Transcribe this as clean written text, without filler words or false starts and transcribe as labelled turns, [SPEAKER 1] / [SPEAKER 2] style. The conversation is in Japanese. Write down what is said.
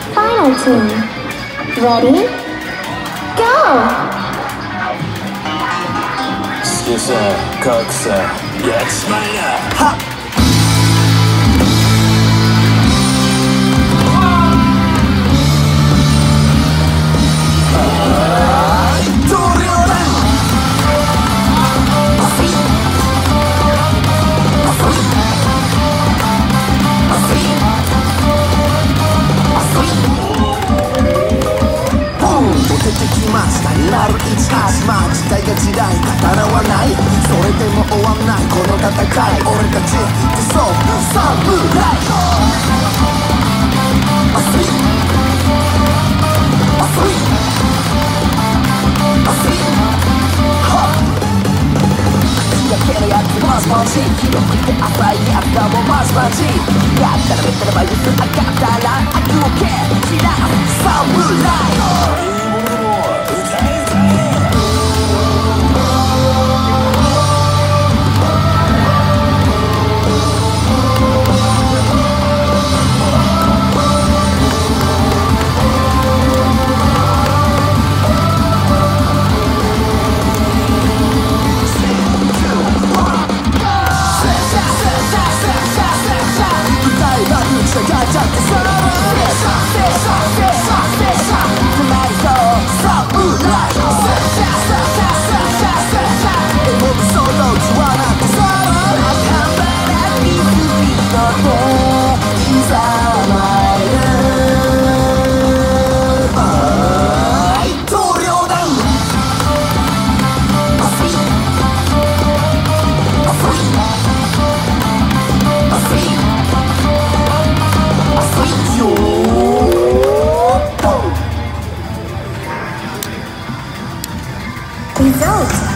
[SPEAKER 1] Final team. Ready? Go!
[SPEAKER 2] 色彩、格差、やっちまいな。はっ
[SPEAKER 3] 時代が時代語らわないそれでも終わんないこの戦い俺たちってそう侍アスリートアスリートアスリート口だけのやつマジマジ広くて浅いやつだもんマジマジやったらめったらバイブス上がったら悪を蹴散らす侍
[SPEAKER 1] Results